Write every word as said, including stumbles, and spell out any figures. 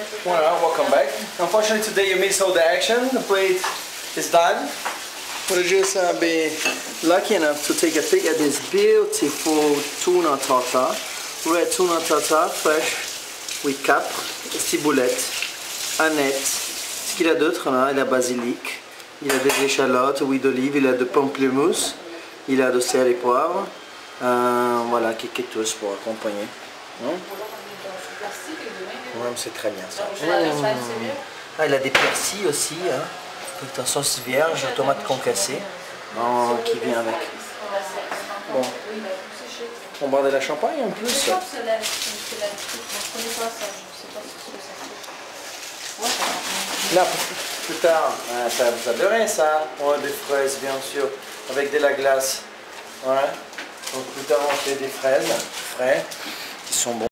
Voilà, welcome back. Unfortunately today you missed all the action. The plate is done. We'll just uh, be lucky enough to take a peek at this beautiful tuna tartar. Red tuna tartar, fresh, with capre, ciboulette, aneth. Ce qu'il a d'autre là, il a basilic, il a des échalotes, huile d'olive, il a de pamplemousse, il a de sel et poivre. Euh, voilà, quelque chose pour accompagner. Non? Ouais, c'est très bien ça. Mmh. Ah, il a des persils aussi, hein. Toute sauce vierge, tomate concassée, oh, qui vient avec. Bon. On boit de la champagne en plus. Là, plus tard, ah, ça vous adorait ça. Ouais, des fraises bien sûr, avec de la glace. Ouais. Donc plus tard on fait des fraises frais qui sont bons.